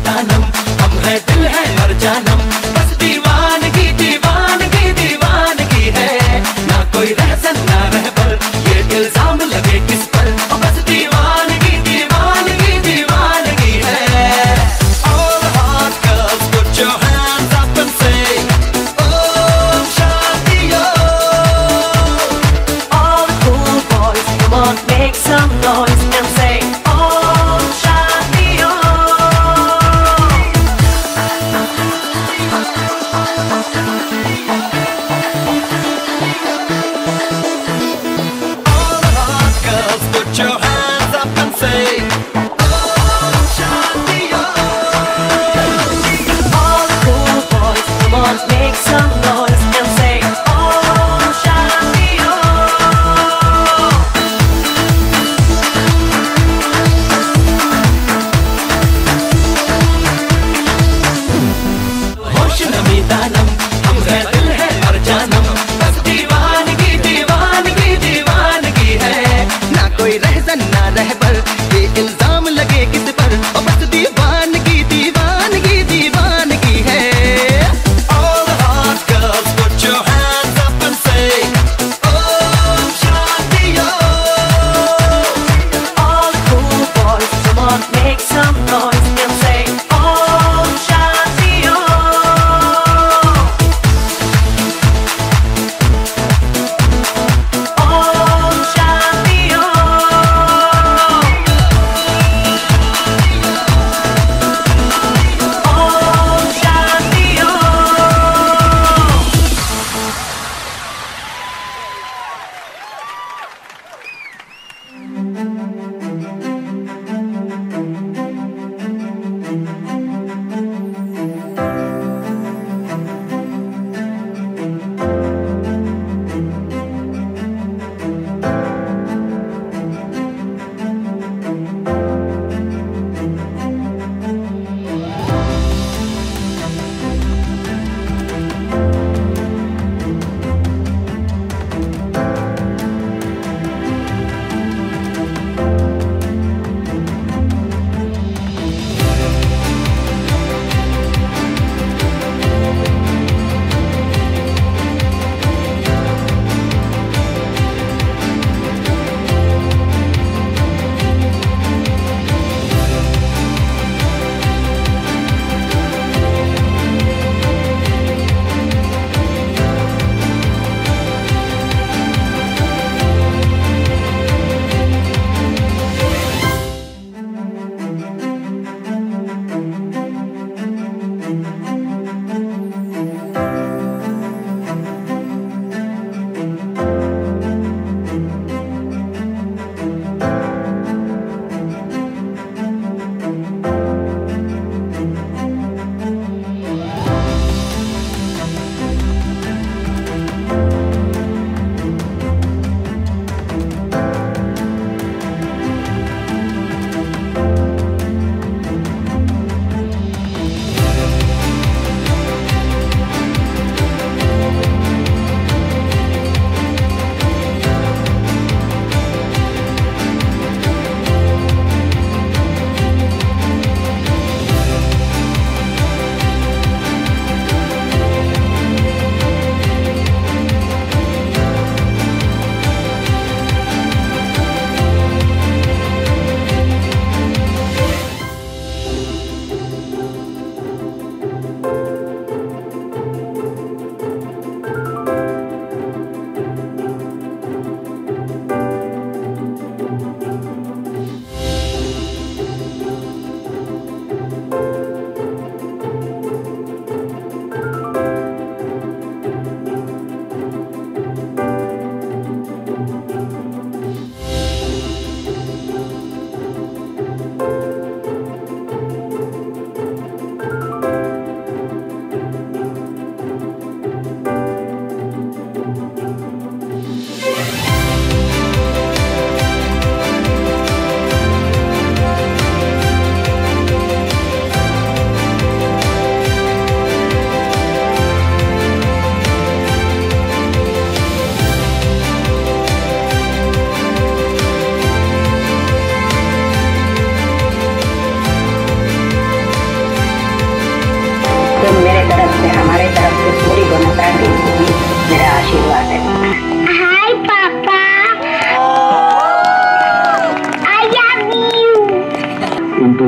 दानम, हम है दिल है और जानम, बस दीवानगी दीवानगी दीवानगी है, ना कोई रहसन ना रहबर, ये इल्जाम लगे किस पर, बस दीवानगी दीवानगी दीवानगी है। All the hot girls put your hands up and say Om Shanti Om. All the cool boys, come on, make some noise and say Om Shanti Om. All the hot girls put your hands up and say Om Shanti Om. All the cool boys, come on, make some noise and say Om Shanti Om. होश नमी दानम, हम है दिल है और जानम, बस दीवानगी दीवानगी दीवानगी है, ना कोई रहसन ना रहबर, ये इल्जाम लगे किस पर, बस दीवानगी दीवानगी दीवानगी है। All the hot girls put your hands up and say Om Shanti Om. All the cool boys, come on, make some noise and say Om Shanti Om. Om Shanti Om. Om Shanti Om.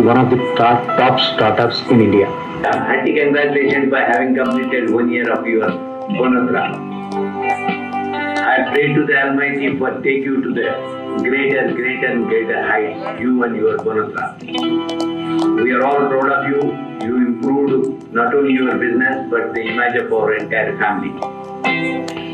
one of the top startups in India. Hearty congratulations by having completed 1 year of your Bonatra. I pray to the Almighty for take you to the greater heights, you and your Bonatra. We are all proud of you. You improved not only your business but the image of our entire family.